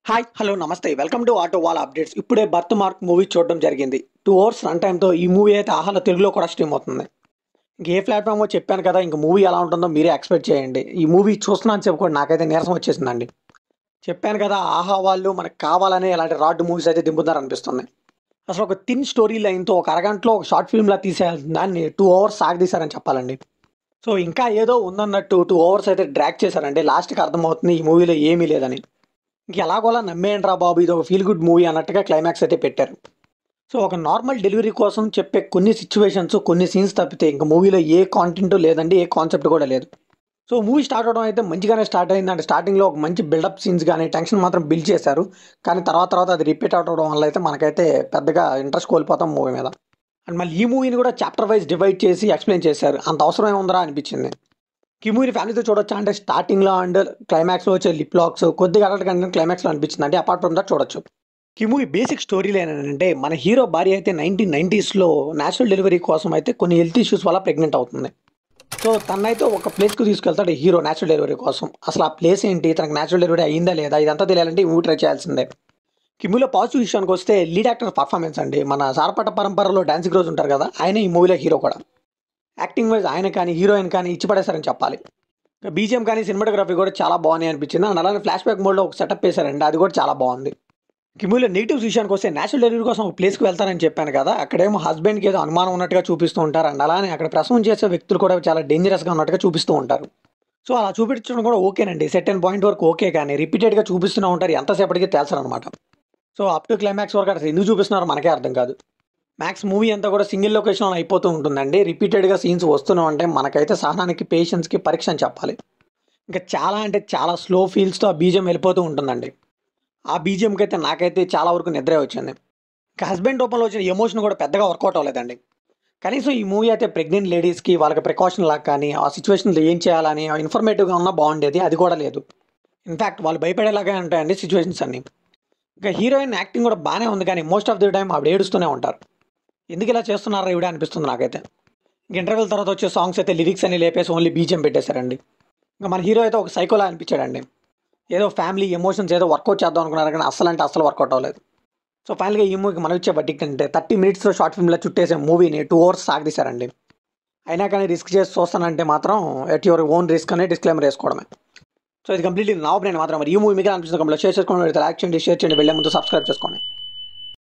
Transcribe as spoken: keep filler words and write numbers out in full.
Hi hello నమస్తే welcome to auto wall updates. ఇప్పుడే birth mark movie చూడడం జరిగింది. టూ అవర్స్ రన్ టైంతో ఈ మూవీ అయితే ఆహాలో తెలుగులో కూడా స్ట్రీమ్ అవుతుంది. ఇంక ఏ ప్లాట్ఫామో చెప్పాను కదా, ఇంక మూవీ ఎలా ఉంటుందో మీరే ఎక్స్పెక్ట్ చేయండి. ఈ మూవీ చూస్తున్నాను చెప్పి కూడా నాకైతే నీరసం వచ్చేసిందండి. చెప్పాను కదా, ఆహా వాళ్ళు మనకు కావాలనే ఇలాంటి రాడ్ మూవీస్ అయితే దింపుతారు అనిపిస్తుంది. అసలు ఒక థిన్ స్టోరీ లైన్తో ఒక అరగంటలో ఒక షార్ట్ ఫిల్మ్లా తీసేయాల్సిన దాన్ని టూ అవర్స్ సాగదీశారని చెప్పాలండి. సో ఇంకా ఏదో ఉందన్నట్టు టూ అవర్స్ అయితే డ్రాక్ చేశారండి. లాస్ట్కి అర్థమవుతుంది ఈ మూవీలో ఏమీ లేదని. ఇంక ఎలాగోలా నమ్మేయండిరా బాబు, ఇది ఒక ఫీల్ గుడ్ మూవీ అన్నట్టుగా క్లైమాక్స్ అయితే పెట్టారు. సో ఒక నార్మల్ డెలివరీ కోసం చెప్పే కొన్ని సిచ్యువేషన్స్, కొన్ని సీన్స్ తప్పితే ఇంక మూవీలో ఏ కాంటెంట్ లేదండి, ఏ కాన్సెప్ట్ కూడా లేదు. సో మూవీ స్టార్ట్ అవడం అయితే మంచిగానే స్టార్ట్ అయింది. అంటే స్టార్టింగ్లో ఒక మంచి బిల్డప్ సీన్స్ కానీ టెన్షన్ మాత్రం బిల్డ్ చేశారు. కానీ తర్వాత తర్వాత అది రిపీట్ అవడం వల్ల అయితే మనకైతే పెద్దగా ఇంట్రెస్ట్ కోల్పోతాం మూవీ మీద. అండ్ మళ్ళీ ఈ మూవీని కూడా చాప్టర్ వైజ్ డివైడ్ చేసి ఎక్స్ప్లెయిన్ చేశారు. అంత అవసరం ఏముందరా అనిపించింది. ఈ మూవీ ఫ్యామిలీతో చూడొచ్చా అంటే స్టార్టింగ్లో అండ్ క్లైమాక్స్లో వచ్చే లిప్ లాక్స్ కొద్దిగా అడల్ట్ కంటెంట్ క్లైమాక్స్లో అనిపించింది. అంటే అపార్ట్ ఫ్రమ్ దట్ చూడొచ్చు. ఈ మూవీ బేసిక్ స్టోరీలు ఏంటంటే, మన హీరో భార్య అయితే నైన్టీన్ నైంటీస్లో నేచురల్ డెలివరీ కోసం అయితే కొన్ని హెల్త్ ఇష్యూస్ వల్ల ప్రెగ్నెంట్ అవుతుంది. సో తనైతే ఒక ప్లేస్కి తీసుకెళ్తాడు హీరో నేచురల్ డెలివరీ కోసం. అసలు ఆ ప్లేస్ ఏంటి, తనకు నేచురల్ డెలివరీ అయిందా లేదా, ఇదంతా తెలియాలంటే ఈ మూవీ ట్రై చేయాల్సిందే. ఈ మూవీలో పాజిటివ్ విషయానికి వస్తే లీడ్ యాక్టర్ పర్ఫార్మెన్స్ అండి. మన సారపట పరంపరలో డాన్సింగ్ రోజు ఉంటారు కదా, ఆయన ఈ మూవీలో హీరో కూడా. యాక్టింగ్ వైజ్ ఆయన కానీ హీరోయిన్ కానీ ఇచ్చి పడేశారని చెప్పాలి. బీజిఎం కానీ సినిమాటోగ్రఫీ కూడా చాలా బాగున్నాయి అనిపించింది. అండ్ అలానే ఫ్లాష్ బ్యాక్ మోడ్లో ఒక సెటప్ వేశారండి, అది కూడా చాలా బాగుంది. కిమూలో నెగిటివ్స్ విషయానికి వస్తే నేచురల్ డెలివరీ కోసం ఒక ప్లేస్కి వెళ్తారని చెప్పాను కదా, అక్కడేమో హస్బెండ్కి ఏదో అనుమానం ఉన్నట్టుగా చూపిస్తూ ఉంటారు. అండ్ అలానే అక్కడ ప్రసవం చేసే వ్యక్తులు కూడా చాలా డేంజరస్గా ఉన్నట్టుగా చూపిస్తూ ఉంటారు. సో అలా చూపించడం కూడా ఓకేనండి, సెట్ అండ్ పాయింట్ వరకు ఓకే. కానీ రిపీటెడ్గా చూపిస్తూనే ఉంటారు, ఎంతసేపటికి తేల్చరు అనమాట. సో అప్ టు క్లైమాక్స్ వరకు అక్కడ ఎందుకు చూపిస్తున్నారో మనకే అర్థం కాదు. మ్యాక్స్ మూవీ అంతా కూడా సింగిల్ లొకేషన్లో అయిపోతూ ఉంటుందండి. రిపీటెడ్గా సీన్స్ వస్తూనే ఉంటే మనకైతే సహనానికి పేషెన్స్కి పరీక్ష అని చెప్పాలి. ఇంకా చాలా అంటే చాలా స్లో ఫీల్స్తో ఆ బీజియం వెళ్ళిపోతూ ఉంటుందండి. ఆ బీజియంకి అయితే నాకైతే చాలా వరకు నిద్రే వచ్చింది. ఇంకా హస్బెండ్ రూపంలో వచ్చిన ఎమోషన్ కూడా పెద్దగా వర్కౌట్ అవ్వలేదండి. కనీసం ఈ మూవీ అయితే ప్రెగ్నెంట్ లేడీస్కి వాళ్ళకి ప్రికాషన్ లాగా కానీ ఆ సిచ్యువేషన్లో ఏం చేయాలని ఇన్ఫర్మేటివ్గా ఉన్నా బాగుండేది, అది కూడా లేదు. ఇన్ఫ్యాక్ట్ వాళ్ళు భయపడేలాగా ఉంటాయండి సిచ్యువేషన్స్ అన్నీ. ఇంకా హీరోయిన్ యాక్టింగ్ కూడా బాగానే ఉంది, కానీ మోస్ట్ ఆఫ్ ది టైం ఆవిడ ఏడుస్తూనే ఉంటారు. ఎందుకు ఇలా చేస్తున్నారా ఇవిడ అనిపిస్తుంది నాకైతే. ఇంక ఇంటర్వెల్ తర్వాత వచ్చే సాంగ్స్ అయితే లిరిక్స్ అన్ని లేపేసి ఓన్లీ బీజియం పెట్టేశారండి. ఇంకా మన హీరో అయితే ఒక సైకోలా అనిపించాడండి. ఏదో ఫ్యామిలీ ఎమోషన్స్ ఏదో వర్కౌట్ చేద్దాం అనుకున్నారు, కానీ అస్సలు అంటే అస్సలు వర్కౌట్ అవ్వలేదు. సో ఫైనల్గా ఈ మూవీకి మనం ఇచ్చే బడ్డీ అంటే థర్టీ మినిట్స్లో షార్ట్ ఫిల్మ్లో చుట్టేసే మూవీని టూ అవర్స్ సాగదీశారండి. అయినా కానీ రిస్క్ చేసి చూస్తానంటే మాత్రం ఎట్ యువర్ ఓన్ రిస్క్ అనే డిస్క్లైమర్ వేసుకోవడమే. సో ఇది కంప్లీట్లీ నా ఒపీనియన్ మాత్రం. మరి ఈ మూవీ మీకు అనిపిస్తుంది కంప్లీట్ షేర్ చేసుకోండి, లైక్ చేయండి, షేర్ చేయండి, వెళ్ళే ముందు సబ్స్క్రైబ్ చేసుకోండి.